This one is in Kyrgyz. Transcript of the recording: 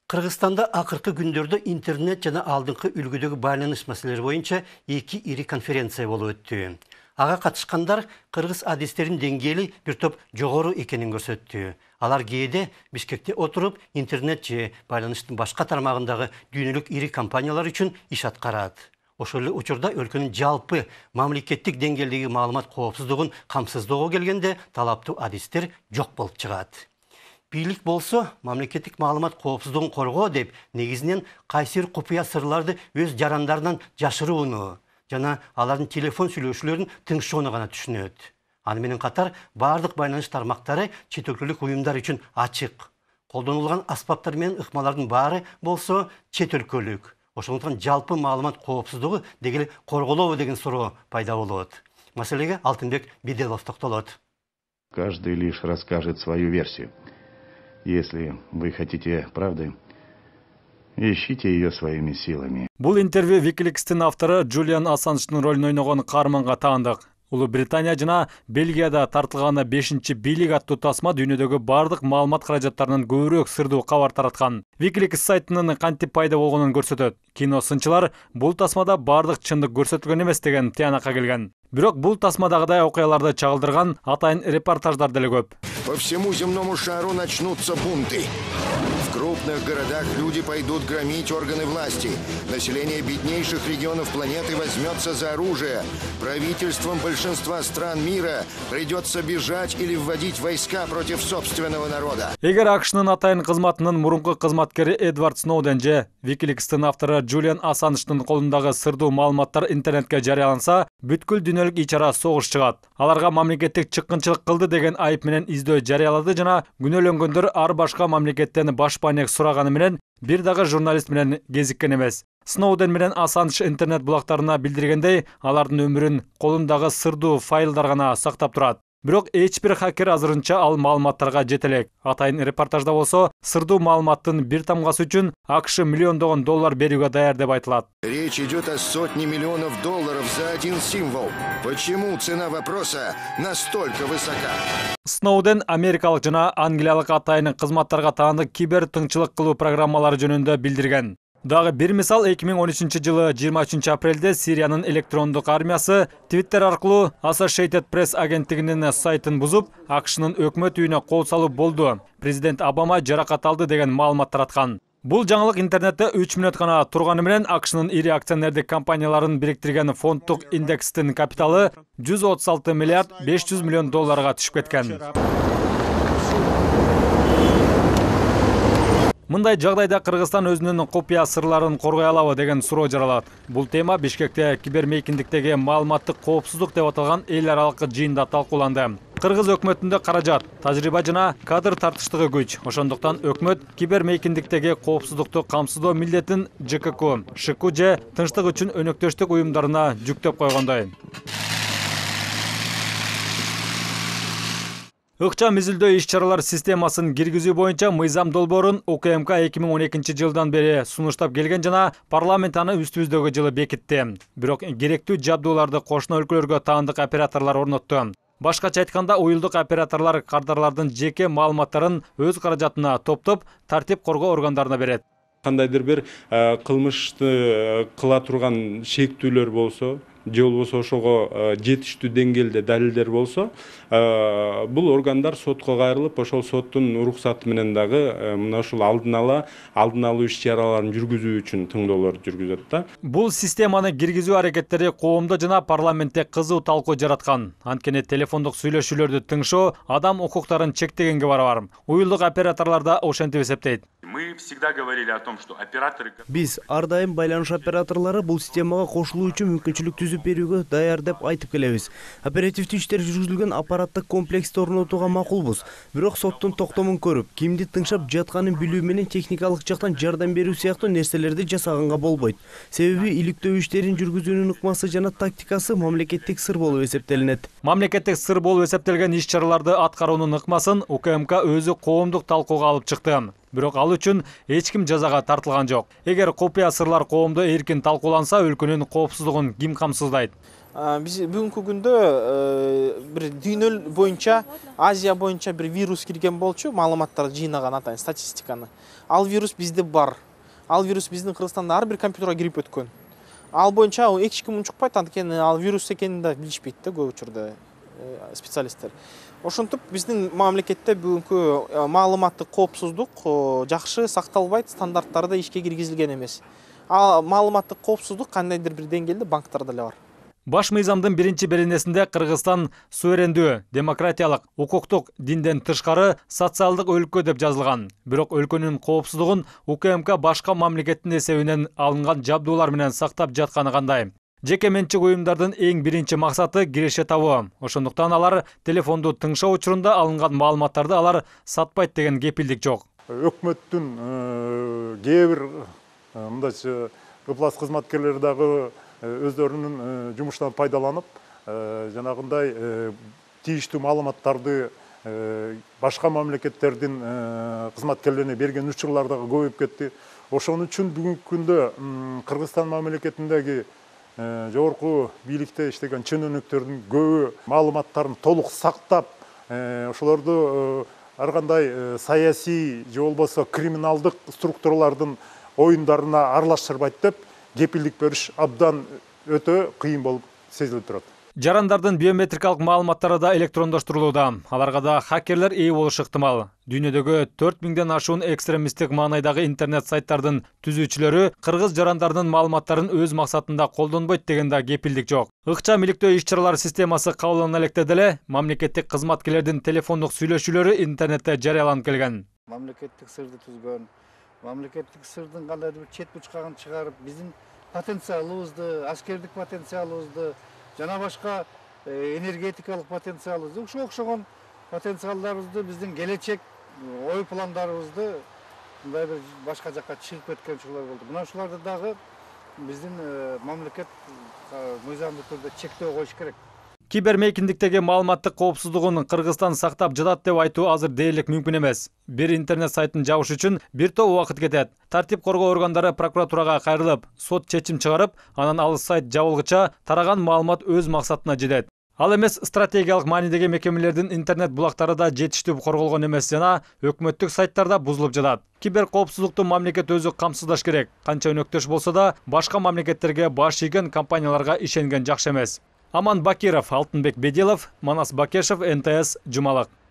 Кыргызстанда акыркы күндөрдө интернет жана алдыңкы үлгүдөгү байланыш маселелери боюнча 2 ири конференция болуп өттү. Ага катышкандар кыргыз адистерин деңгээли бир топ жогору экенин көрсөттү. Алар кээде Бишкекте отуруп интернет же байланыштын башка тармагындагы дүйнөлүк ири компаниялар үчүн иш аткарат. Ошол эле учурда өлкөнүн жалпы мамлекеттик деңгээлдеги маалымат коопсуздугун камсыздоого келгенде талаптуу адистер жок болуп чыгат. Бийлик болсо, мамлекеттик маалымат коопсуздугун коргоо деп, негизинен кайсыр купуя сырларды өз жарандарынан жашырууну жана алардын телефон сүйлөшүүлөрүн тыңшоону гана түшүнөт. Аны менен катар бардык байланыш тармактары чет өлкөлүк уюмдар үчүн ачык. Колдонулган аспаптар менен ыкмалардын баары болсо чет өлкөлүк. Ошондуктан жалпы маалымат коопсуздугу дегеле корголобу деген суроо пайда болот. Маселеге Алтынбек Биделов токтолот. Каждый лишь расскажет свою версию. Если вы хотите правды, ищите ее своими силами. Бул интервью Wikileaks'тин автору Джулиан Ассанждын ролун ойногон каарманга таандык. Улуу Британия жана Бельгияда тартылганы 5-чи бийлик аттуу тасма дүйнөдөгү бардык маалымат каражаттарынын көбүрөөк сырдуу кабар тараткан. Wikileaks сайтынын кантип пайда болгонун көрсөтөт. Кино сынчылар бул тасмада бардык чындык көрсөтүлгөн эмес деген тыянакка келген. Бирок бул тасмадагыдай окуяларды чагылдырган атайын репортаждар деле көп. По всему земному шару начнутся бунты. В крупных городах люди пойдут громить органы власти. Население беднейших регионов планеты возьмется за оружие. Правительствам большинства стран мира придется бежать или вводить войска против собственного народа. Эгер АКШнын атайын кызматынын мурунку кызматкери Эдвард Сноуден же Wikileaks'тын автору Джулиан Ассанждын колундагы сырдуу маалыматтар интернетке жарыяланса, бүткүл дүйнөлүк ичара согуш чыгат. Аларга мамлекеттик чыккынчылык кылды деген айып менен издөө жарыялады жана күнөөлөнгөндөр ар башка мамлекеттен баш байнек сураганы менен бир дагы журналист менен кезиккен эмес. Сноуден менен Ассанж интернет булактарына билдиргендей, алардын өмүрүн колундагы сырдуу файлдар гана сактап турат. Бирок эч бир хакер азырынча ал маалыматтарга жете элек. Атайын репортажда болсо, сырдуу маалыматтын бир тамгасы үчүн АКШ миллиондогон доллар берүүгө даяр деп айтылат. Речь идет о сотне миллионов долларов за один символ. Почему цена вопроса настолько высока? Сноуден америкалык жана англиялык атайын кызматтарга таандык кибер тыңчылык кылуу программалары жөнүндө билдирген. Дагы бир мисал 2013 жылы 23 апрелде Сириянын электрондук армиясы Twitter аркылуу Associated Press агенттигинин сайтын бузуп, АКШнын өкмөт үйүнө кол салуу болду. Президент Обама жаракат алды деген маалымат тараткан. Бул жаңылык интернетте 3 мүнөт гана турганы менен АКШнын ири акционердик компанияларын бириктирген фонддук индекстин капиталы 136 миллиард 500 миллион долларга түшүп кеткен. Мындай жагдайда Кыргызстан өзүнүн купуя сырларын коргой алабы деген суроо жаралат. Бул тема Бишкекте кибермейкиндиктеги маалыматтык коопсуздук деп аталган эл аралык жыйында талкууланды. Кыргыз өкмөтүндө каражат, тажрыйба жана кадр тартыштыгы күч. Ошондуктан өкмөт кибермейкиндиктеги коопсуздукту камсыздоо милдетин ЖКК, ШК же тынчтык үчүн өнөктөштүк уюмдарына жүктөп койгондой. Ыкчам изилдөө иш-чаралар системасын киргизүү боюнча мыйзам долбоорун УКМК 2012 жылдан бери сунуштап келген жана парламент аны үстүбүздөгү жылы бекитти. Бирок керектүү жабдууларды кошуна өлкөлөргө таандык операторлор орнотту. Башкача айтканда, уюлдук операторлор кардарлардын жеке маалыматтарын өз каражатына топтоп, тартип коргоо органдарына берет. Кандайдыр бир кылмышты кыла турган шектүүлөр болсо, же болбосо ошого жетиштүү деңгээлде далилдер болсо, бул органдар сотко кайрылып, ошол соттун уруксаты менен дагы мына ушул алдын алуу иш-чараларын жүргүзүү үчүн тыңдоолорду жүргүзөт да. Бул системаны киргизүү аракеттери коомдо жана парламентте кызуу талкуу жараткан. Анткени телефондук сүйлөшүүлөрдү тыңшоо адам укуктарын чектегенге барабар. Уюлдук операторлор да ошентип эсептейт. Мы всегда говорили о том, что операторы... Биз ар дайым байланыш операторлору бул системага кошулуу үчүн мүмкүнчүлүк түзүп берүүгө даяр деп айтып келебиз. Оперативдүү иштер жүргүзүлгөн аппараттык комплексти орнотууга макулбуз. Бирок соттун токтомун көрүп, кимди тыңшап жатканын билүү менен техникалык жактан жардам берүү сыяктуу нерселерди жасаганга болбойт. Себеби иликтөө иштерин жүргүзүүнүн ыкмасы жана тактикасы мамлекеттик сыр болуп эсептелинет. Мамлекеттик сыр болуп эсептелген иш-чараларды аткаруунун ыкмасын УКМК өзү коомдук талкууга алып чыкты. Бирок ал үчүн эч ким жазага тартылган жок. Эгер купуя сырлар коомдо эркин талкууланса, өлкөнүн коопсуздугун ким камсыздайт? Биз бүгүнкү күндө бир дүйнө боюнча, Азия боюнча бир вирус кирген болчу, маалыматтарды жыйнаган атайын статистиканы. ал вирус бизде бар. Ал вирус биздин Кыргызстанда ар бир компьютерге кирип өткөн. Ал боюнча эч ким унчукпайт, анткени ал вирус экенин да билишпейт да көп учурда специалисттер. Ошентип биздин мамлекетте бүгүнкү маалыматтык коопсуздук жакшы сакталбайт, стандарттары да ишке киргизилген эмес. А маалыматтык коопсуздук кандайдыр бир деңгээлде банктарда эле бар. Баш мыйзамдын биринчи беренесинде Кыргызстан суверендүү, демократиялык, укуктук, динден тышкары социалдык өлкө деп жазылган. Бирок өлкөнүн коопсуздугун УКМК башка мамлекеттин эсебинен алынган жабдуулар менен сактап жатканы кандай? Жеке менчик уюмдардын эң биринчи максаты киреше табуу. Ошондуктан алар телефонду тыңшоо учурунда алынган маалыматтарды алар сатпайт деген кепилдик жок. Өкмөттүн кээ бир мындайча ыплас кызматкерлери дагы өздөрүнүн жумуштан пайдаланып, жанагындай тийиштүү маалыматтарды башка мамлекеттердин кызматкерлерине берген учурлар дагы көбөйүп кетти. Ошон үчүн бүгүнкү күндө Кыргызстан мамлекетиндеги жогорку бийликте иштеген ченөөнөктөрдүн көбү маалыматтарын толук сактап, ошолорду ар кандай саясий же болбосо криминалдык структуралардын оюндарына аралаштырбайт деп кепилдик бериш абдан өтө кыйын болуп сезилип турат. Жарандардын биометрикалык маалыматтары да электрондоштурулууда. Аларга да хакерлер ээ болушу ыктымал. Дүйнөдөгү 4000ден ашуун экстремисттик маанайдагы интернет сайттардын түзүүчүлөрү кыргыз жарандарынын маалыматтарын өз максатында колдонбойт деген да кепилдик жок. Ыкчам иликтөө иш-чаралар системасы кабылдана электе деле мамлекеттик кызматкерлердин телефондук сүйлөшүүлөрү интернетте жарыяланып келген. Мамлекеттик сырды түзгөн, мамлекеттик сырдын кандайдыр бир чет бучкагын чыгарып, биздин потенциалыбызды, аскердик потенциалыбызды, жана башка энергетикалык потенциалыбызды, ушуга окшогон потенциалдарыбызды, биздин келечек ой пландарыбызды мындай бир башка жакка чыгып кеткен учурлар болду. Мына ушуларды дагы биздин мамлекет мыйзамдуу түрдө чектөө коюш керек. Кибермейкиндиктеги маалыматтык коопсуздугун Кыргызстан сактап жатат деп айтуу азыр дээрлик мүмкүн эмес. Бир интернет сайтын жабыш үчүн бир топ убакыт кетет. Тартип коргоо органдары прокуратурага кайрылып, сот чечим чыгарып, анан ал сайт жабылгыча тараган маалымат өз максатына жетет. Ал эмес стратегиялык маанидеги мекемелердин интернет булактары да жетиштүү корголгон эмес жана өкмөттүк сайттарда бузулуп жатат. Кибер коопсуздукту мамлекет өзү камсыздаш керек. Канча өнөктөш болсо да, башка мамлекеттерге баш ийген компанияларга ишенген жакшы эмес. Аман Бакиров, Алтынбек Бедилов, Манас Бакешев, НТС, Жумалык.